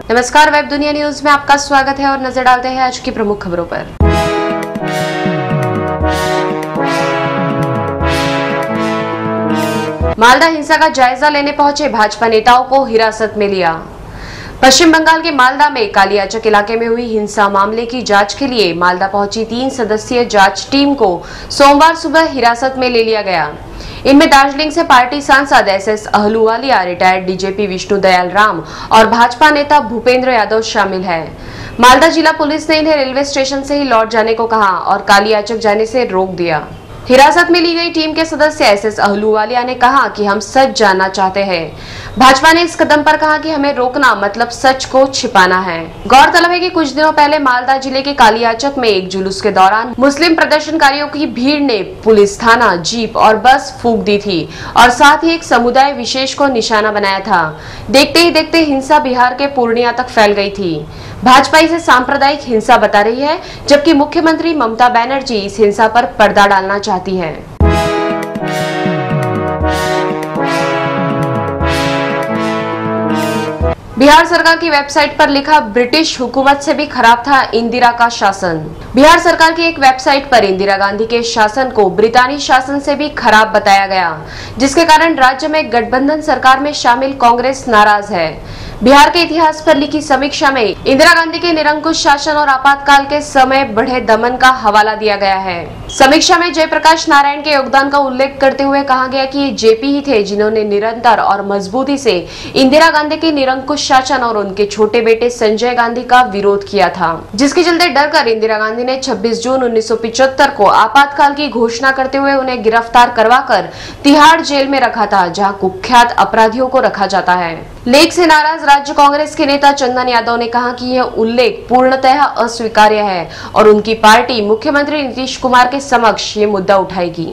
नमस्कार, वेब दुनिया न्यूज में आपका स्वागत है और नजर डालते हैं आज की प्रमुख खबरों पर। मालदा हिंसा का जायजा लेने पहुंचे भाजपा नेताओं को हिरासत में लिया। पश्चिम बंगाल के मालदा में कालियाचक इलाके में हुई हिंसा मामले की जांच के लिए मालदा पहुंची 3 सदस्यीय जांच टीम को सोमवार सुबह हिरासत में ले लिया गया। इनमें दार्जिलिंग से पार्टी सांसद SS Ahluwalia, retired DGP Vishnu Dayal Ram और भाजपा नेता भूपेंद्र यादव शामिल है। मालदा जिला पुलिस ने इन्हें रेलवे स्टेशन से ही लौट जाने को कहा और कालियाचक जाने से रोक दिया। हिरासत में ली गई टीम के सदस्य एसएस अहलूवालिया ने कहा कि हम सच जानना चाहते हैं। भाजपा ने इस कदम पर कहा कि हमें रोकना मतलब सच को छिपाना है। गौरतलब है कि कुछ दिनों पहले मालदा जिले के कालियाचक में एक जुलूस के दौरान मुस्लिम प्रदर्शनकारियों की भीड़ ने पुलिस थाना, जीप और बस फूंक दी थी और साथ ही एक समुदाय विशेष को निशाना बनाया था। देखते ही देखते हिंसा बिहार के पूर्णिया तक फैल गई थी। भाजपा इसे सांप्रदायिक हिंसा बता रही है, जबकि मुख्यमंत्री ममता बनर्जी इस हिंसा पर पर्दा डालना चाहती है। बिहार सरकार की वेबसाइट पर लिखा, ब्रिटिश हुकूमत से भी खराब था इंदिरा का शासन। बिहार सरकार की एक वेबसाइट पर इंदिरा गांधी के शासन को ब्रितानी शासन से भी खराब बताया गया, जिसके कारण राज्य में गठबंधन सरकार में शामिल कांग्रेस नाराज है। बिहार के इतिहास पर लिखी समीक्षा में इंदिरा गांधी के निरंकुश शासन और आपातकाल के समय बढ़े दमन का हवाला दिया गया है। समीक्षा में जयप्रकाश नारायण के योगदान का उल्लेख करते हुए कहा गया कि ये जेपी ही थे जिन्होंने निरंतर और मजबूती से इंदिरा गांधी के निरंकुश शासन और उनके छोटे बेटे संजय गांधी का विरोध किया था, जिसके चलते डर कर इंदिरा गांधी ने 26 जून 1975 को आपातकाल की घोषणा करते हुए उन्हें गिरफ्तार करवाकर तिहाड़ जेल में रखा था, जहां कुख्यात अपराधियों को रखा जाता है। लेख से नाराज राज्य कांग्रेस के नेता चंदन यादव ने कहा कि यह उल्लेख पूर्णतः अस्वीकार्य है और उनकी पार्टी मुख्यमंत्री नीतीश कुमार के समक्ष ये मुद्दा उठाएगी।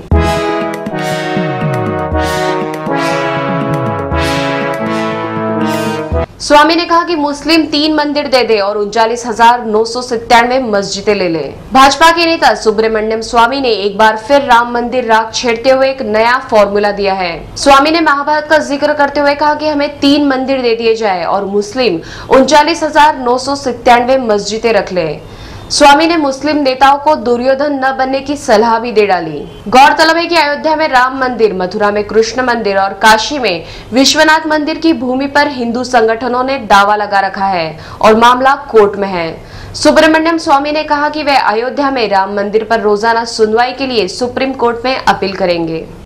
स्वामी ने कहा कि मुस्लिम 3 मंदिर दे दे और 39,997 मस्जिदें ले ले। भाजपा के नेता सुब्रमण्यम स्वामी ने एक बार फिर राम मंदिर राग छेड़ते हुए एक नया फॉर्मूला दिया है। स्वामी ने महाभारत का जिक्र करते हुए कहा कि हमें 3 मंदिर दे दिए जाए और मुस्लिम 39,997 मस्जिदें रख ले। स्वामी ने मुस्लिम नेताओं को दुर्योधन न बनने की सलाह भी दे डाली। गौरतलब है कि अयोध्या में राम मंदिर, मथुरा में कृष्ण मंदिर और काशी में विश्वनाथ मंदिर की भूमि पर हिंदू संगठनों ने दावा लगा रखा है और मामला कोर्ट में है। सुब्रमण्यम स्वामी ने कहा कि वे अयोध्या में राम मंदिर पर रोजाना सुनवाई के लिए सुप्रीम कोर्ट में अपील करेंगे।